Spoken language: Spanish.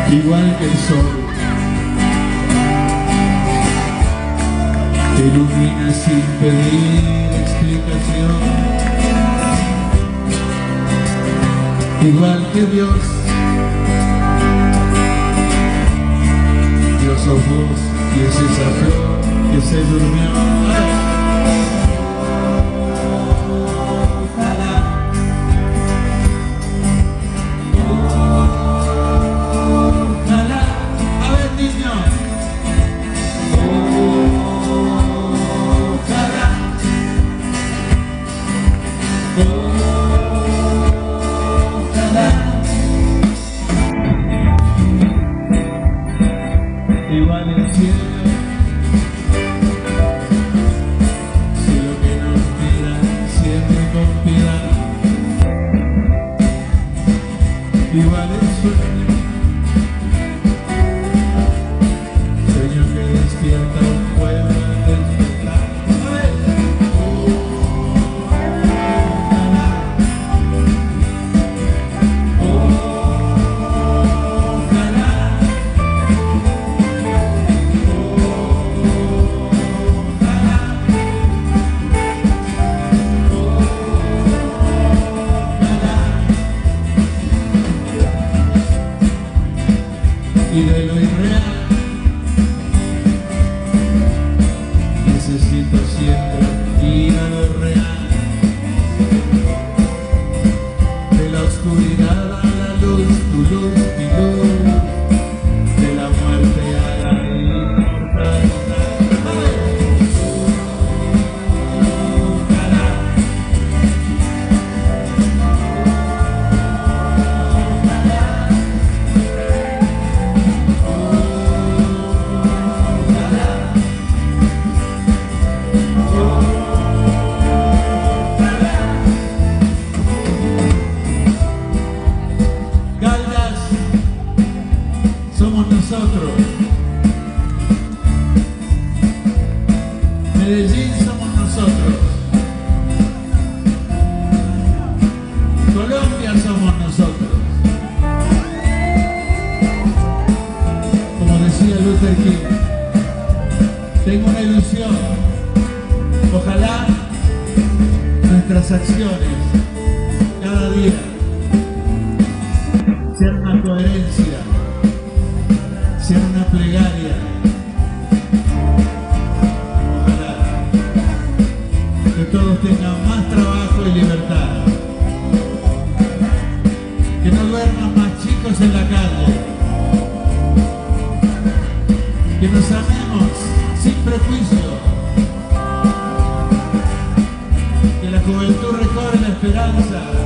igual que el sol, que ilumina sin pedir explicación, igual que Dios. Dios sos vos y es esa flor que se durmió. Igual el cielo, cielo que nos mira siempre con piedad. Igual el sueño, sueño que despierta un pueblo al despertar. Y de lo irreal necesito siempre ir a lo real, de la oscuridad a la luz, tu luz, mi luz, de la muerte a la inmortalidad. Somos nosotros. Medellín somos nosotros. Colombia somos nosotros. Como decía Luther King, tengo una ilusión. Ojalá nuestras acciones cada día sean una coherencia, sean una plegaria. Ojalá que todos tengan más trabajo y libertad, que no duerman más chicos en la calle, que nos amemos sin prejuicio, que la juventud recobre la esperanza.